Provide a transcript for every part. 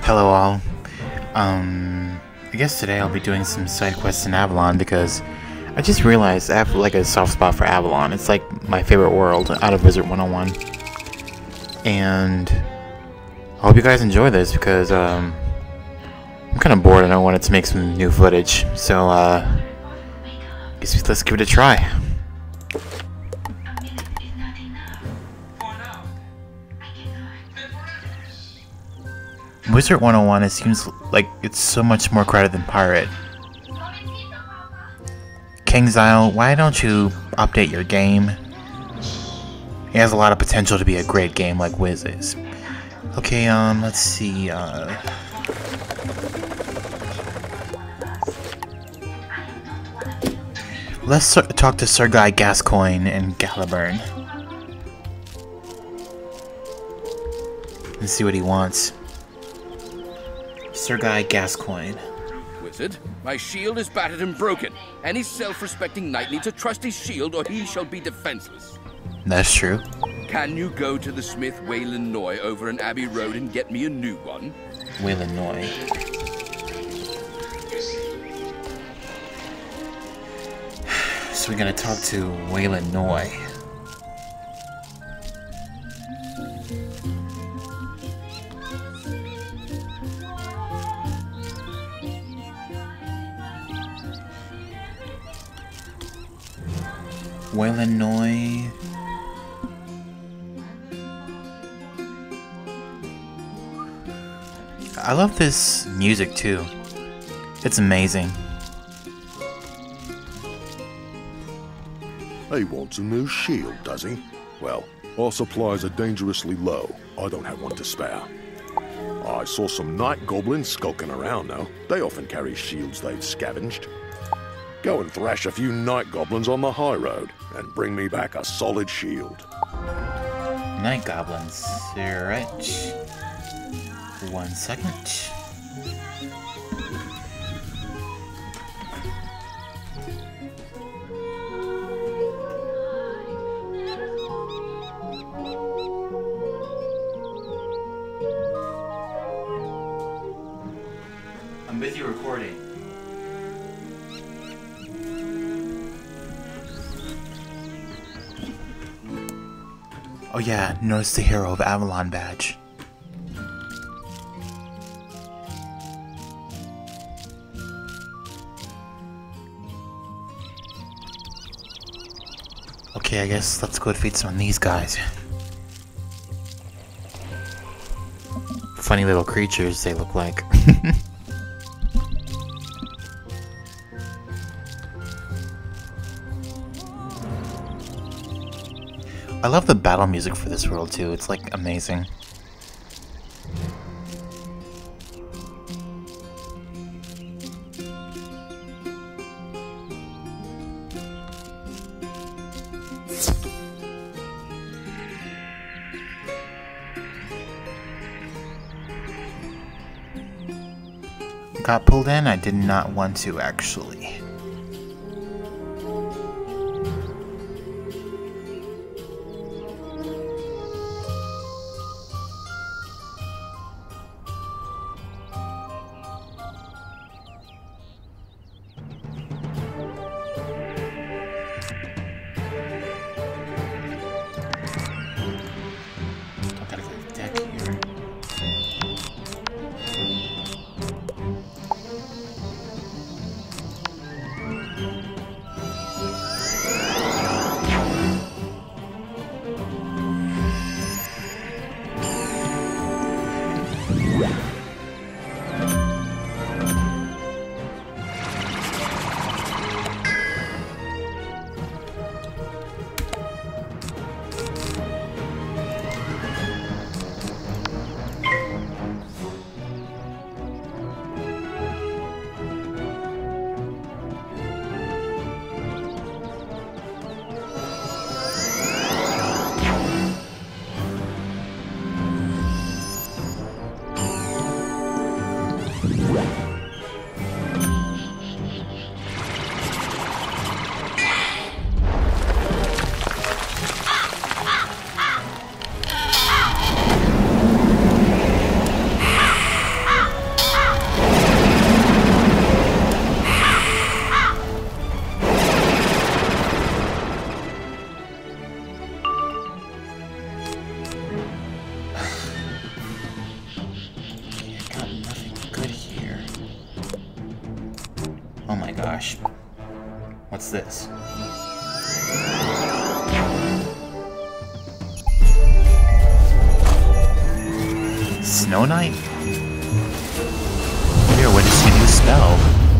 Hello all. I guess today I'll be doing some side quests in Avalon because I just realized I have like a soft spot for Avalon. It's like my favorite world out of Wizard 101. And I hope you guys enjoy this because I'm kind of bored and I wanted to make some new footage. So guess let's give it a try. Wizard 101, it seems like it's so much more crowded than Pirate. KingsIsle, why don't you update your game? It has a lot of potential to be a great game like Wiz is. Okay, let's see, let's talk to Sir Guy Gascoigne and Galaburn. And see what he wants. Sir Guy Gascoigne. Wizard, my shield is battered and broken. Any self-respecting knight needs a trusty shield or he shall be defenseless. That's true. Can you go to the smith Wayland Noy over in Abbey Road and get me a new one? Wayland Noy. So we're gonna talk to Wayland Noy. Wayland Noy. I love this music too. It's amazing. He wants a new shield, does he? Well, our supplies are dangerously low. I don't have one to spare. I saw some night goblins skulking around though. They often carry shields they've scavenged. Go and thrash a few night goblins on the high road and bring me back a solid shield. Night goblins. Alright. 1 second. I'm busy recording. Oh yeah, notice the Hero of Avalon badge. Okay, I guess let's go defeat some of these guys. Funny little creatures they look like. I love the battle music for this world too, it's like amazing. Got pulled in? I did not want to actually. gosh. What's this? Snow Knight? Here, what is your new spell?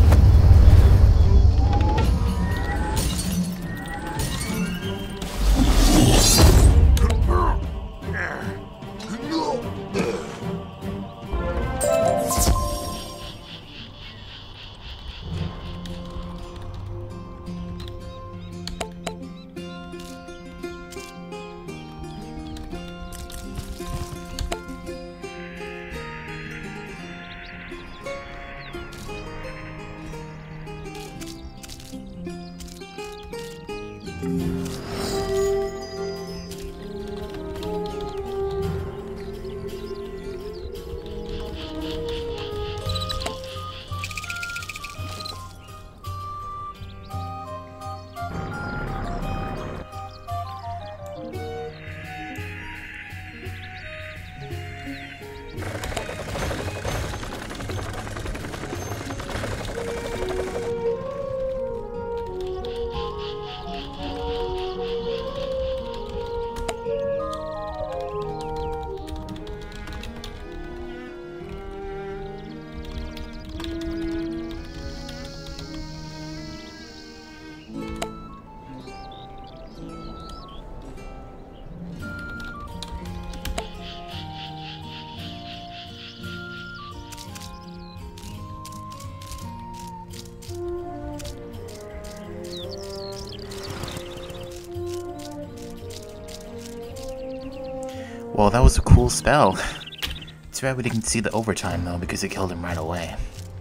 Well, that was a cool spell. Too bad we didn't see the overtime though, because it killed him right away.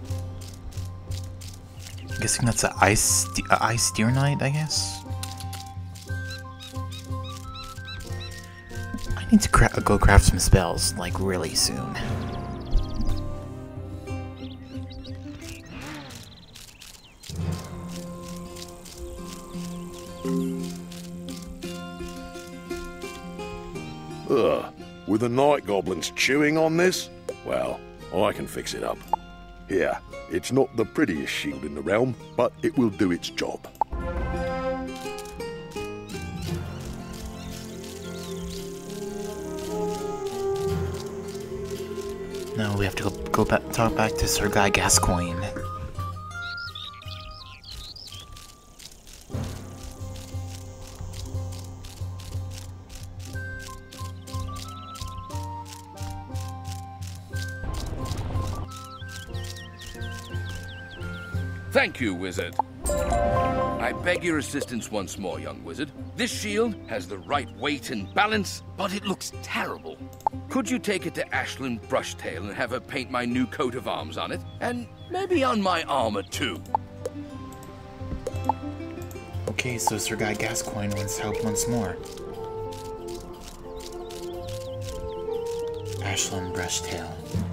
I'm guessing that's an ice steer knight, I guess? I need to go craft some spells, like, really soon. Ugh, with the night goblins chewing on this? Well, I can fix it up. Here, it's not the prettiest shield in the realm, but it will do its job. Now we have to go back, talk back to Sir Guy Gascoigne. Thank you, wizard. I beg your assistance once more, young wizard. This shield has the right weight and balance, but it looks terrible. Could you take it to Ashlyn Brushtail and have her paint my new coat of arms on it? And maybe on my armor, too. Okay, so Sir Guy Gascoigne wants help once more. Ashlyn Brushtail.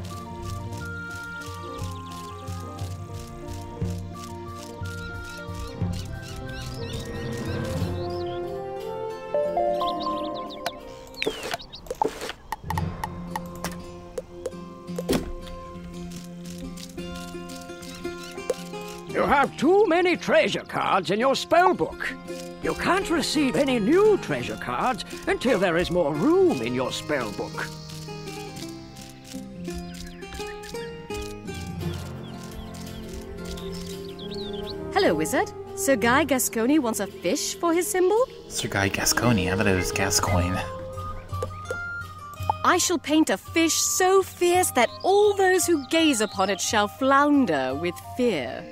You have too many treasure cards in your spellbook. You can't receive any new treasure cards until there is more room in your spellbook. Hello, wizard. Sir Guy Gascoigne wants a fish for his symbol? Sir Guy Gascoigne, I thought it was Gascoigne. I shall paint a fish so fierce that all those who gaze upon it shall flounder with fear.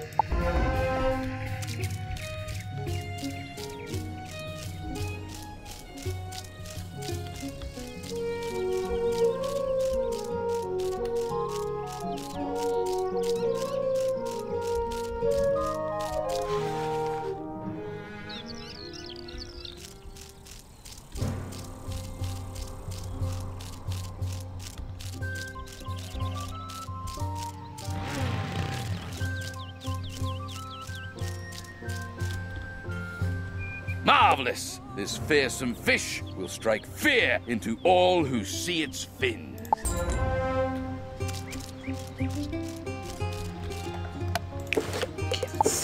Marvelous! This fearsome fish will strike fear into all who see its fins. Okay, let's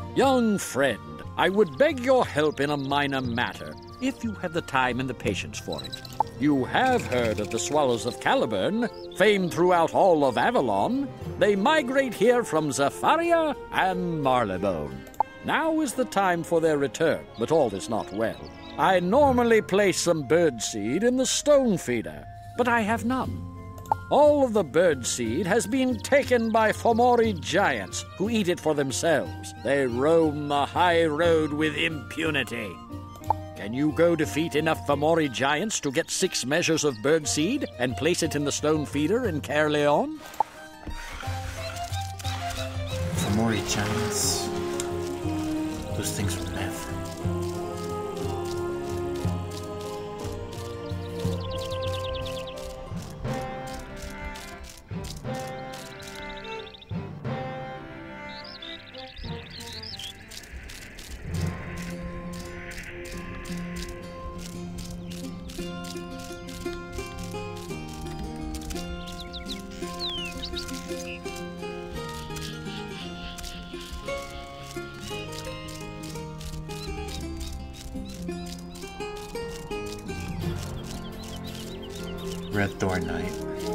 Young friend, I would beg your help in a minor matter, if you have the time and the patience for it. You have heard of the swallows of Caliburn, famed throughout all of Avalon. They migrate here from Zafaria and Marlebone. Now is the time for their return, but all is not well. I normally place some birdseed in the stone feeder, but I have none. All of the birdseed has been taken by Fomori giants, who eat it for themselves. They roam the high road with impunity. Can you go defeat enough Fomori giants to get 6 measures of birdseed and place it in the stone feeder in Caerleon? Fomori giants. Those things were myth. Red Thorn Knight.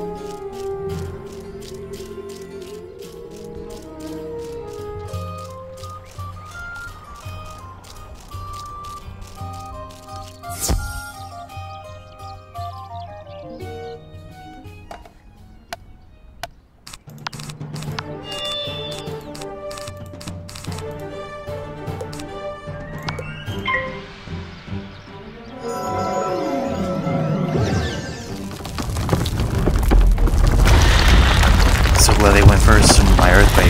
Well, they went first in my earthquake.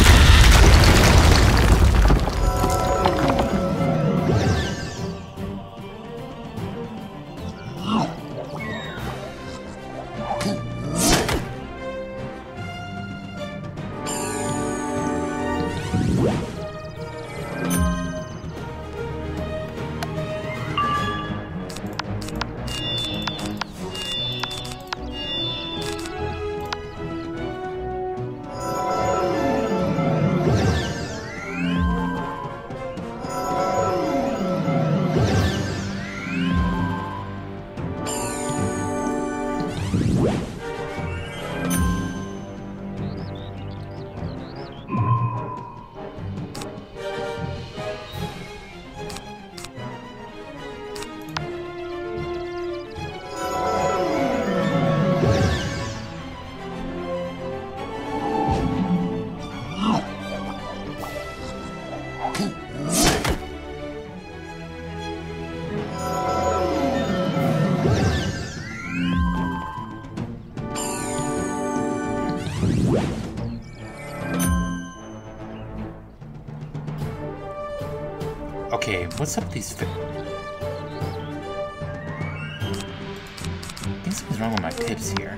Okay, what's up with these I think something's wrong with my pips here.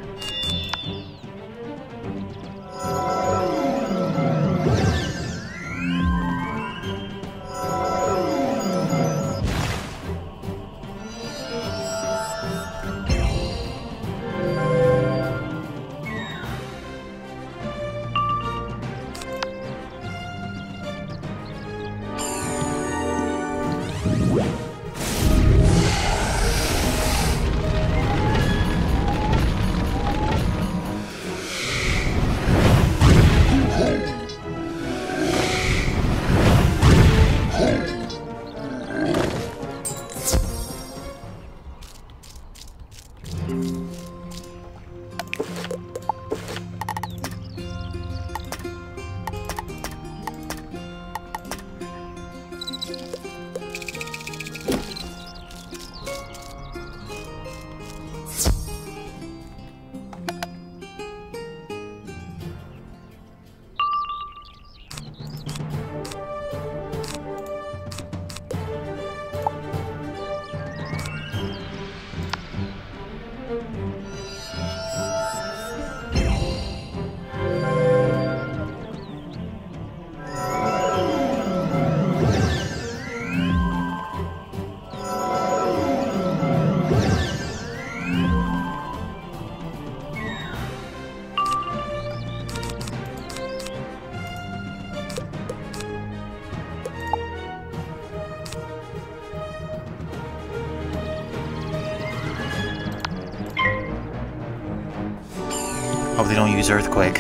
Hope they don't use Earthquake.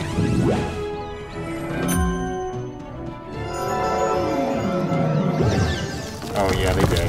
Oh yeah, they did.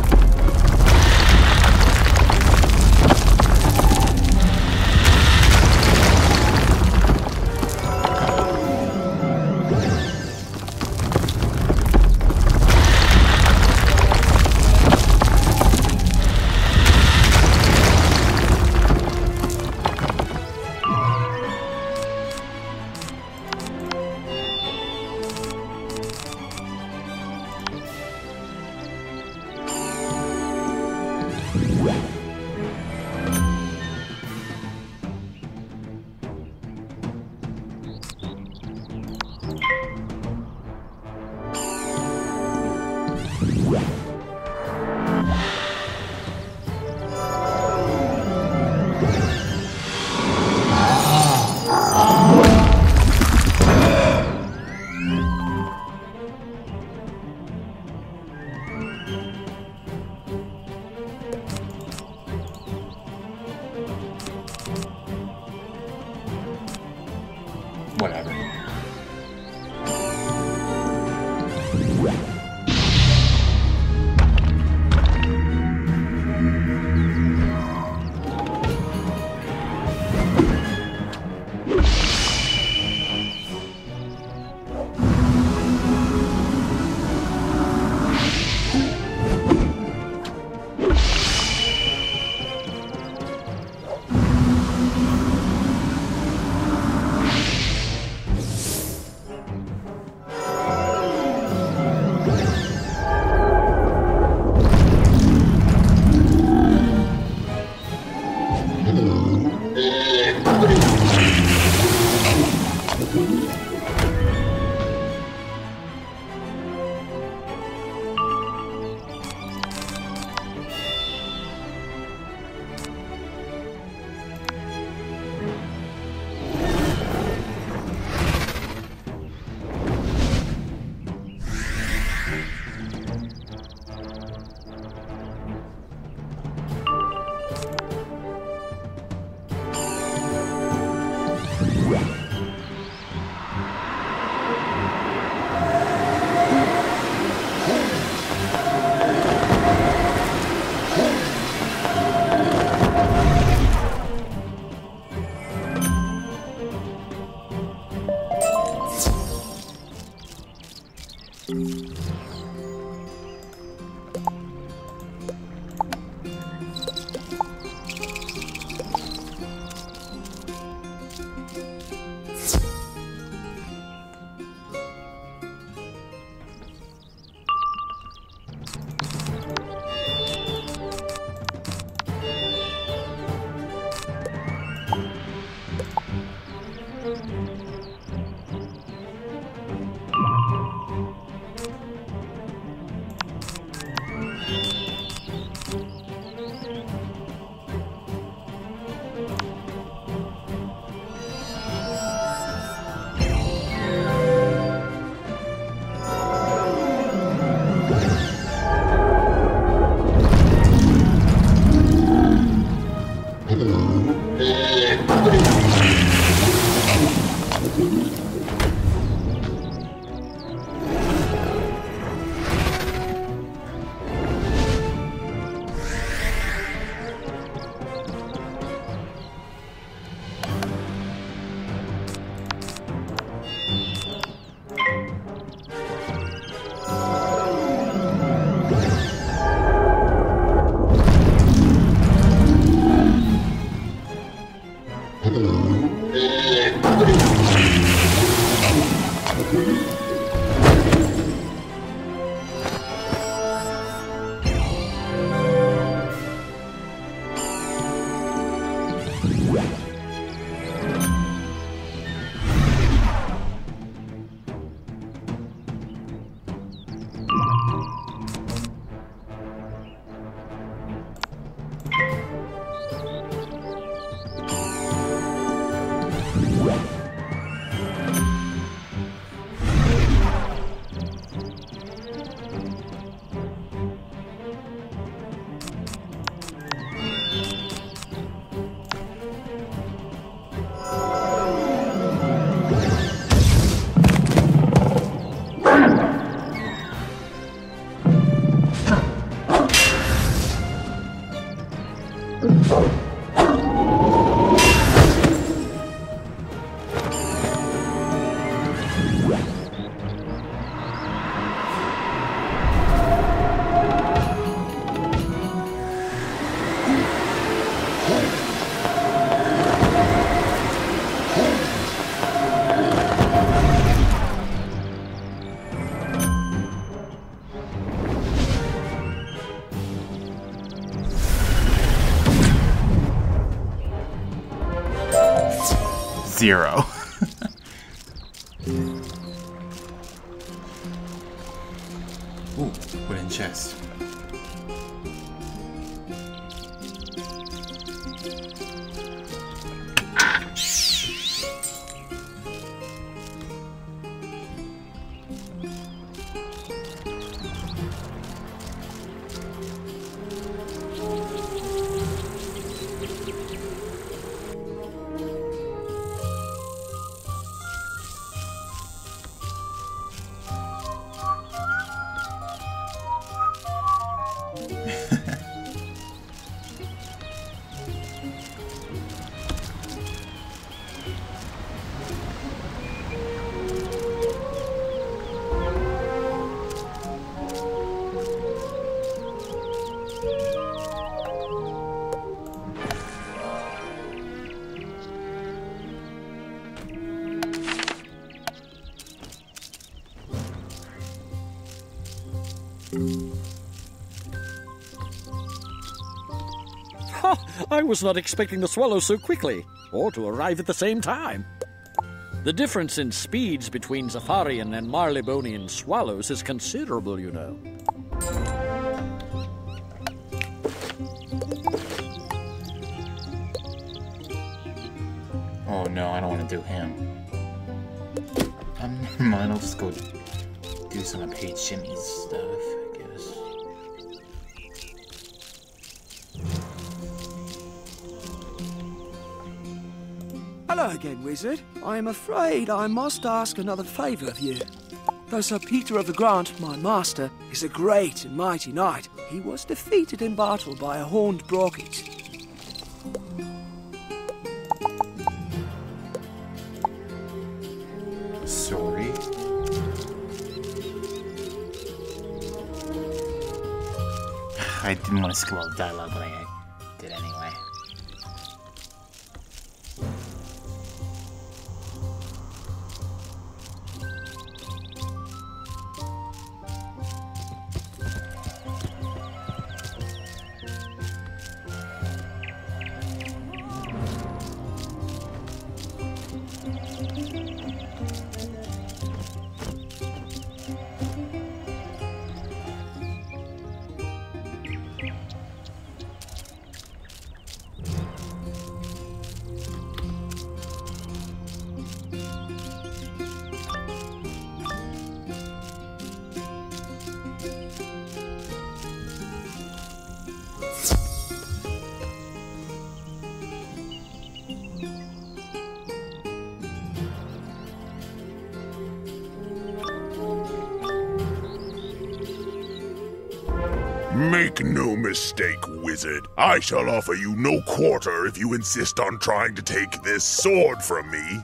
Whatever. 0. Ooh, wooden chest. I was not expecting the swallow so quickly, or to arrive at the same time. The difference in speeds between Zafarian and Marleybonian swallows is considerable, you know. Oh no, I don't want to do him. Never mind, I'll just go do some of Paige Shimmy's stuff, I guess. Hello again, Wizard. I am afraid I must ask another favour of you. Though Sir Peter of the Grant, my master, is a great and mighty knight, he was defeated in battle by a horned brocket. Sorry. I didn't want to scroll the dialogue, but I did anyway. Make no mistake, wizard. I shall offer you no quarter if you insist on trying to take this sword from me.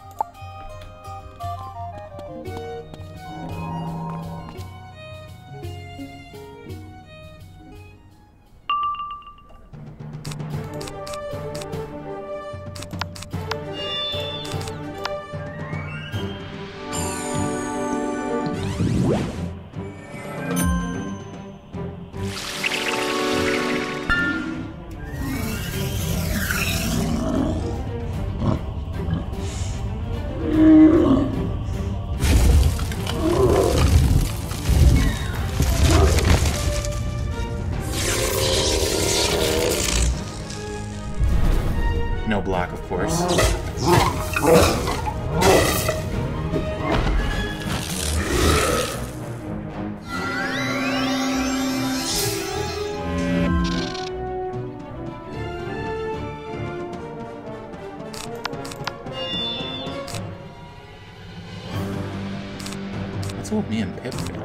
No block, of course. What's with me and Pip doing?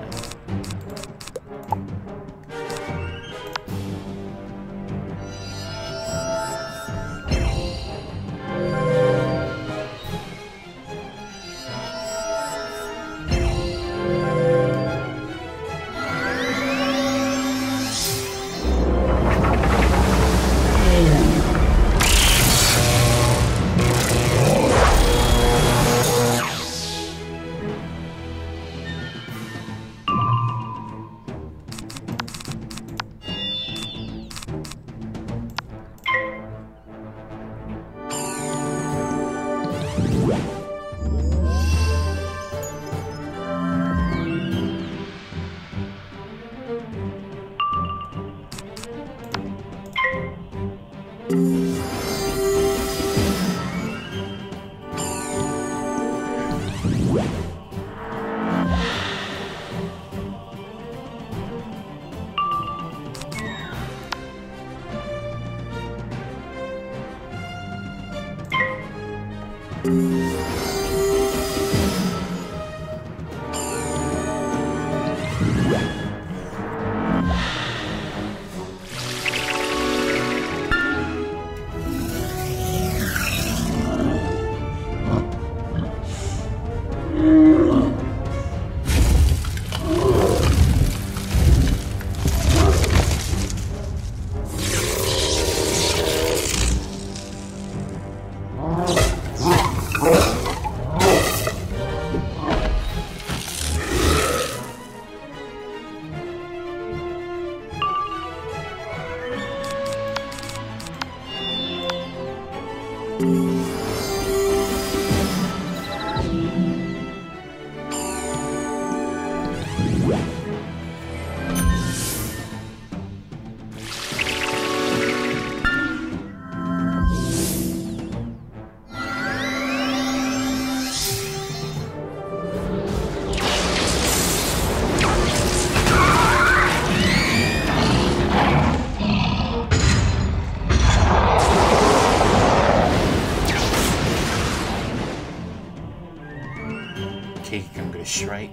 Okay, I'm gonna strike.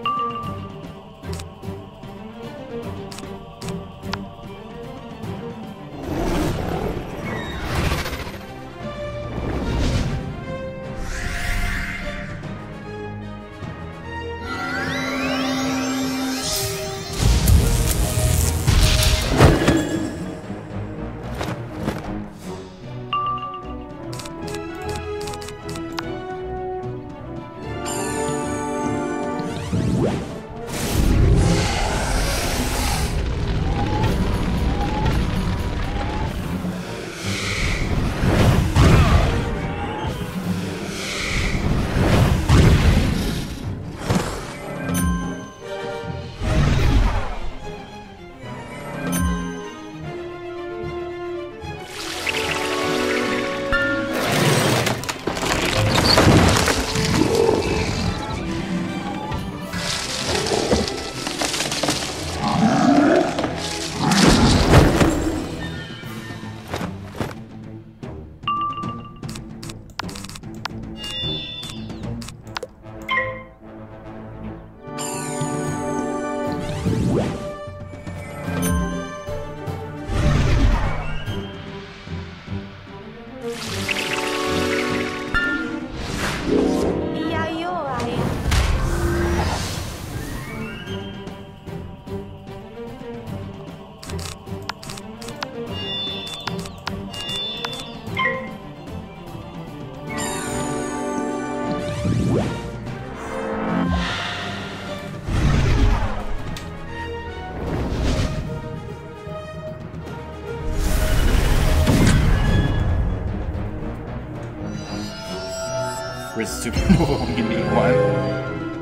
Where's Supernova? Give me one.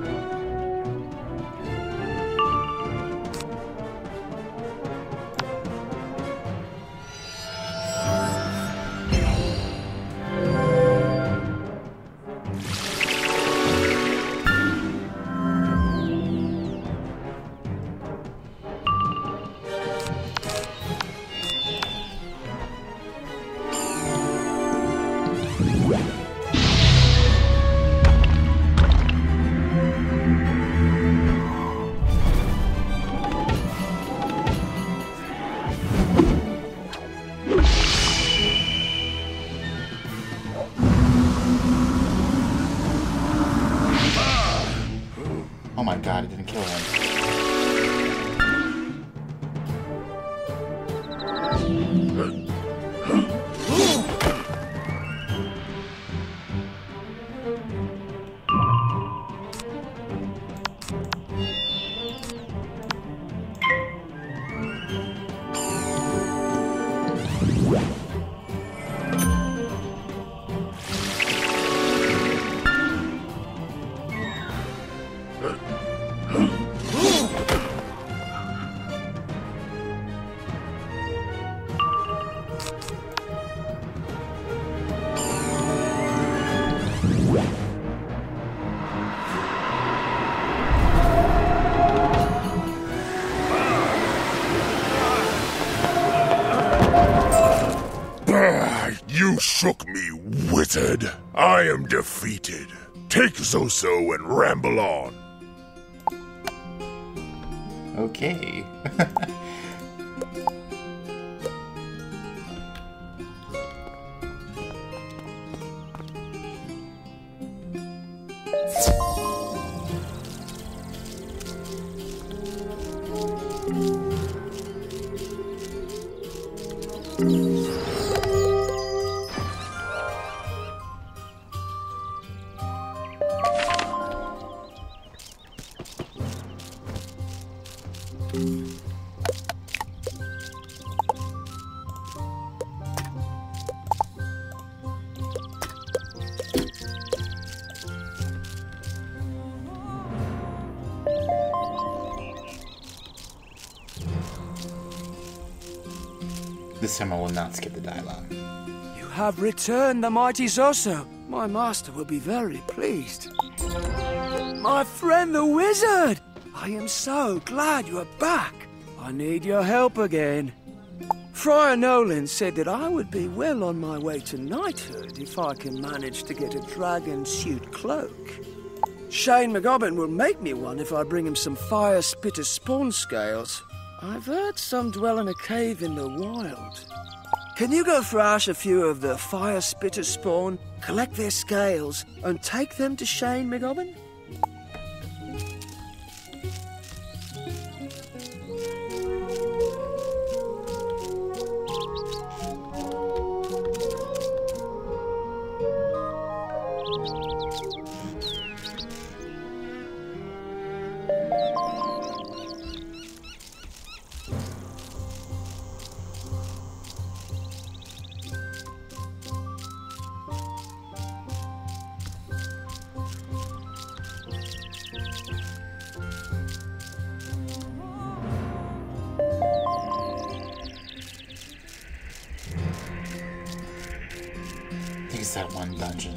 Oh my god, it didn't kill him. You shook me, wizard. I am defeated. Take Zoso and ramble on. Okay. This time I will not skip the dialogue. You have returned the mighty Zoso. My master will be very pleased. My friend the wizard! I am so glad you are back. I need your help again. Friar Nolan said that I would be well on my way to knighthood if I can manage to get a dragon suit cloak. Shane McGobbin will make me one if I bring him some fire spitter spawn scales. I've heard some dwell in a cave in the wild. Can you go thrash a few of the fire spitter spawn, collect their scales, and take them to Shane McGobbin? I think it's that one dungeon.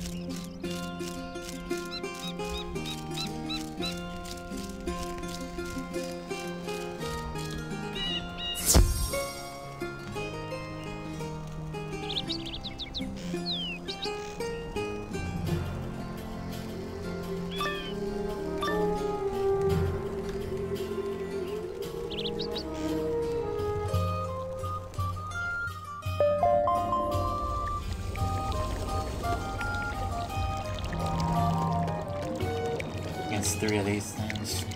Against 3 of these things.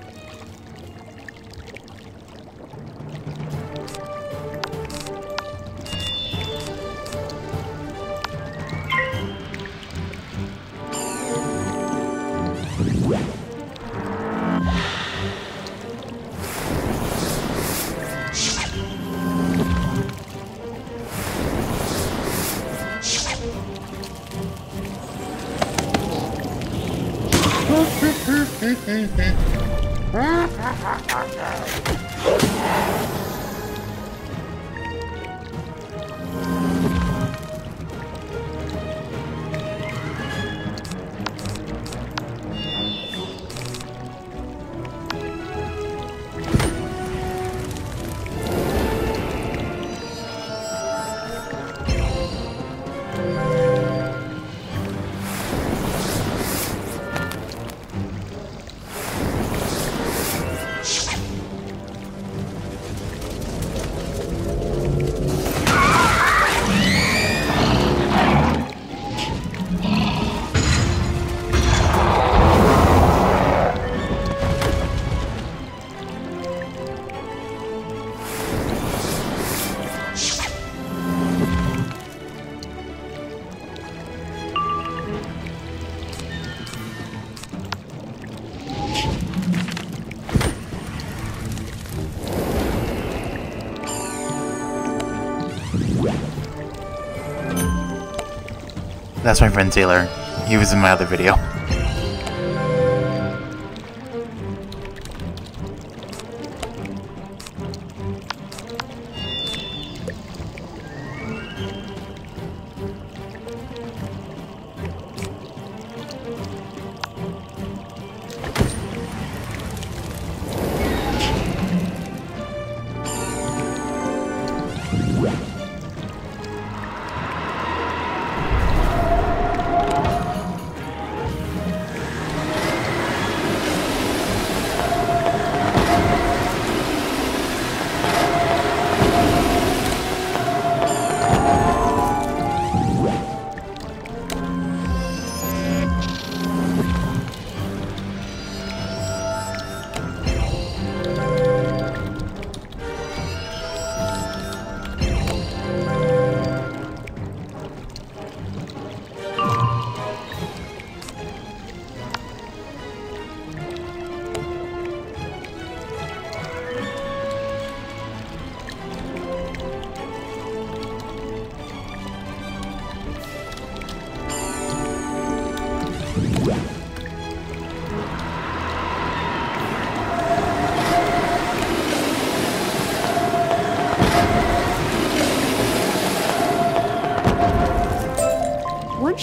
That's my friend Taylor. He was in my other video.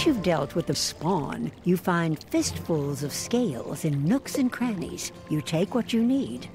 Once you've dealt with the spawn, you find fistfuls of scales in nooks and crannies. You take what you need.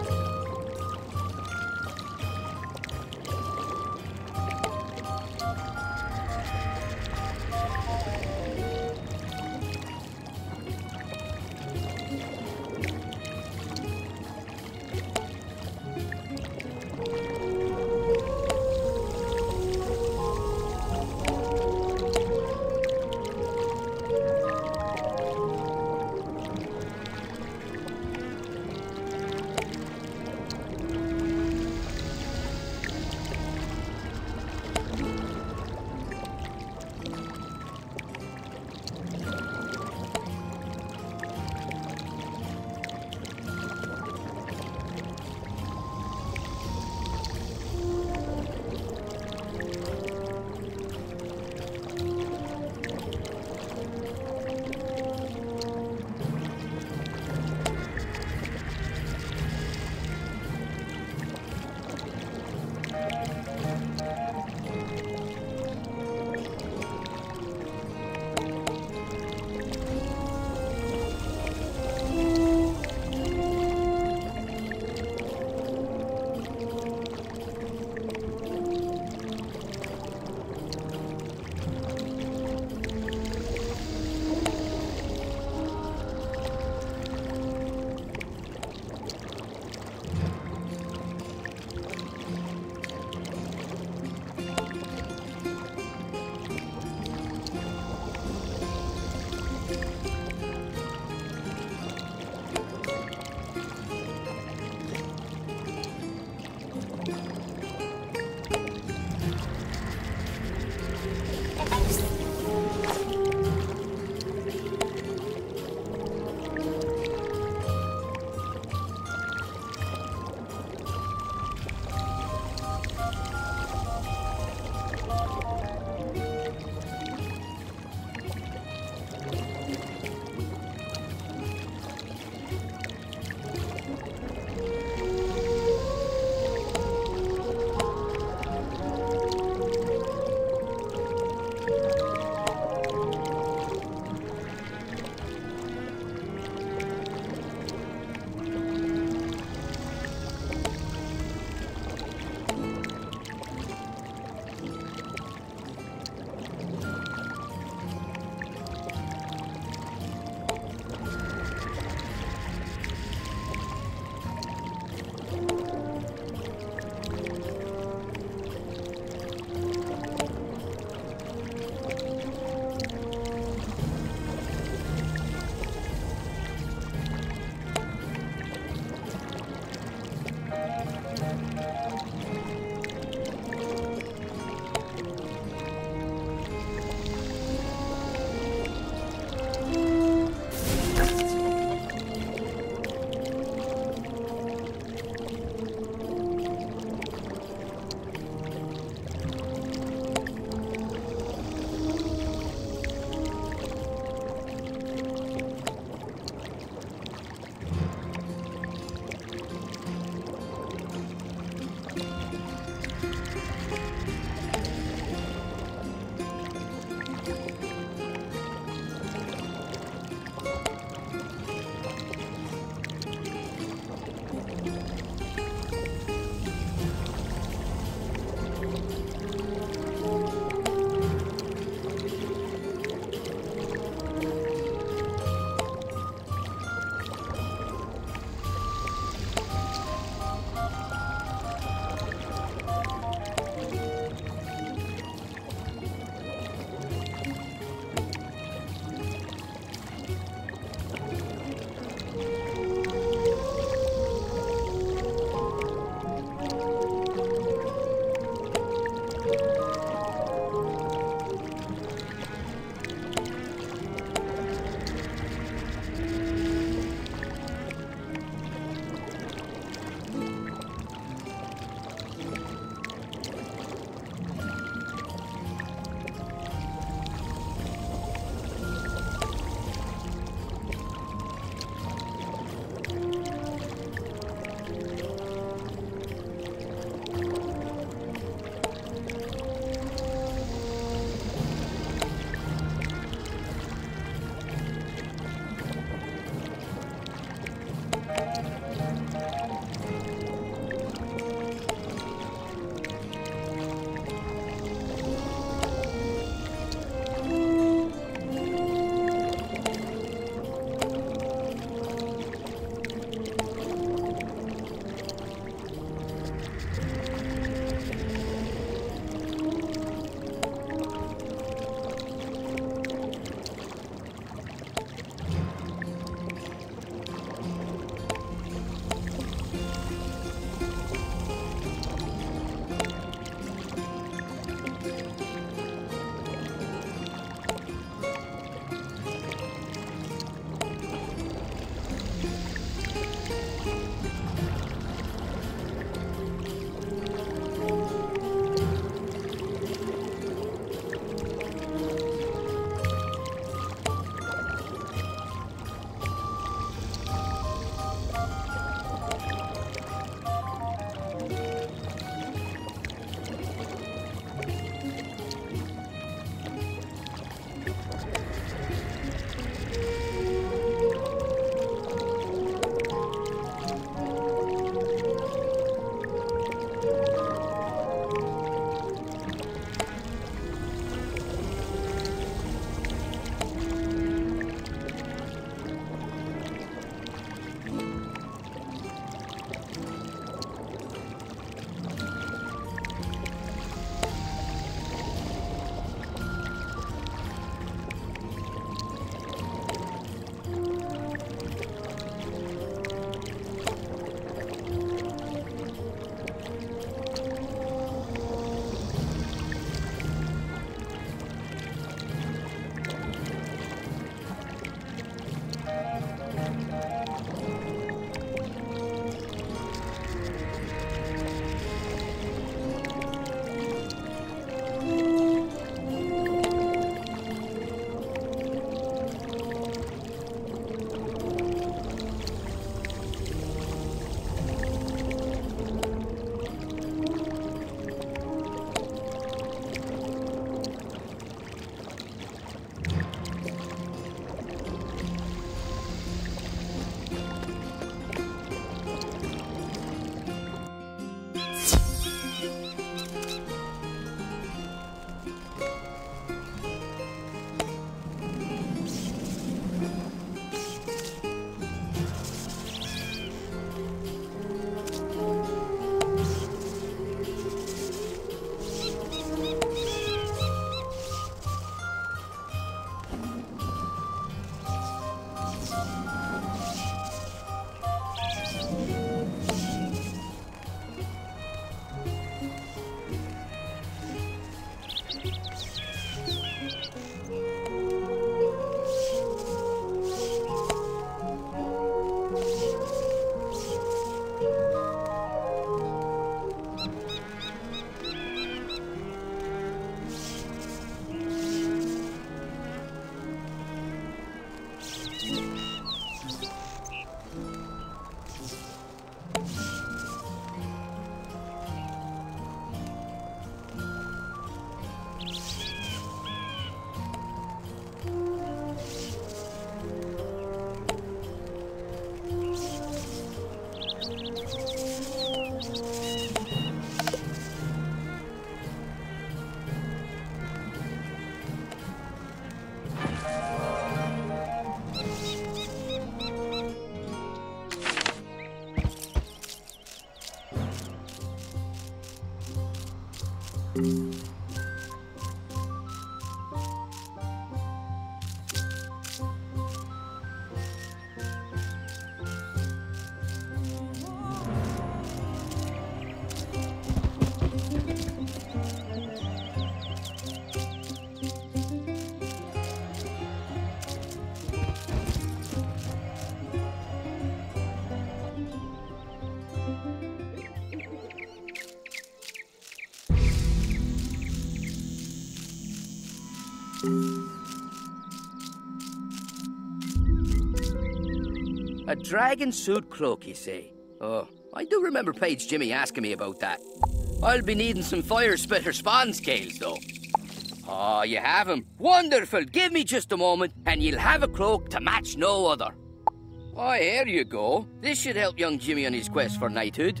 A dragon suit cloak, you say? Oh, I do remember Page Jimmy asking me about that. I'll be needing some fire spitter spawn scales, though. Oh, you have 'em. Wonderful. Give me just a moment, and you'll have a cloak to match no other. Why, here you go. This should help young Jimmy on his quest for knighthood.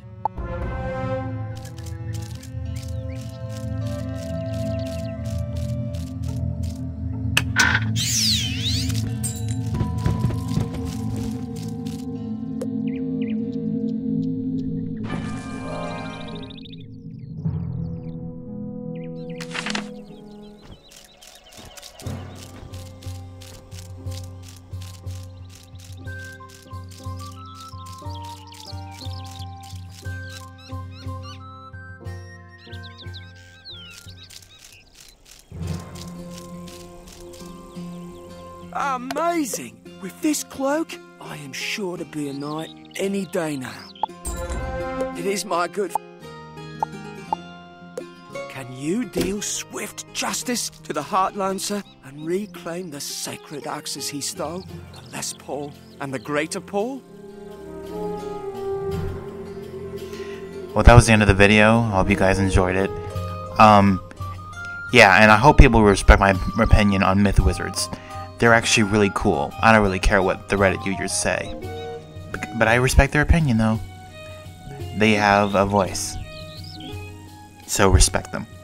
Amazing! With this cloak, I am sure to be a knight any day now. It is my good... Can you deal swift justice to the Heartlancer and reclaim the sacred axes he stole? The Les Paul and the Greater Paul? Well, that was the end of the video. I hope you guys enjoyed it. Yeah, and I hope people respect my opinion on myth wizards. They're actually really cool. I don't really care what the Reddit users say. But I respect their opinion, though. They have a voice. So respect them.